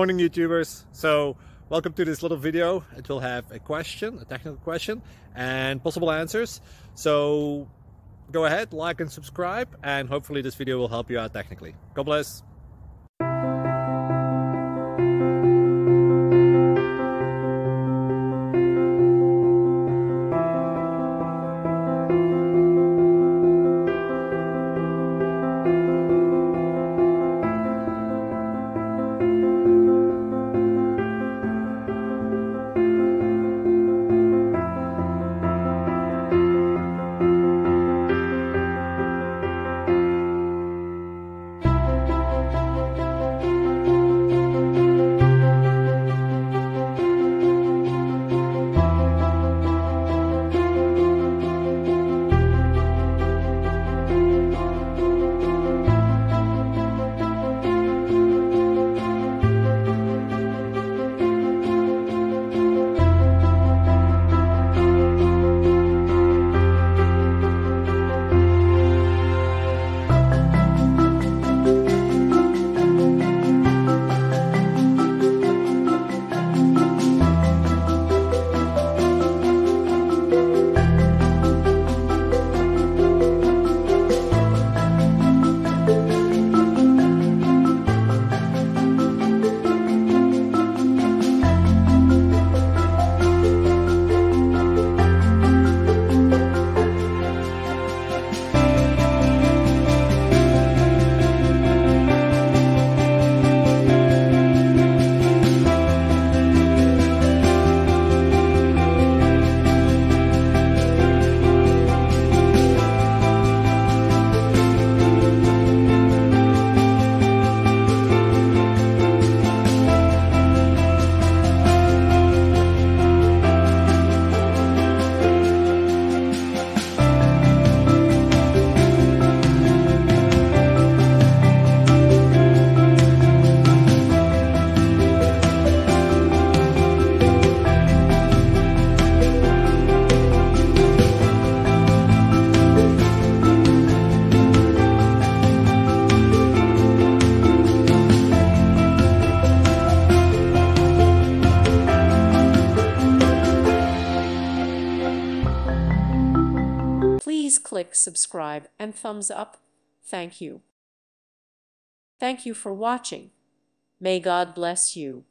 Morning YouTubers. So welcome to this little video. It will have a question, a technical question, and possible answers. So go ahead, like and subscribe, and hopefully this video will help you out technically. God bless. Please click subscribe and thumbs up. Thank you. Thank you for watching. May God bless you.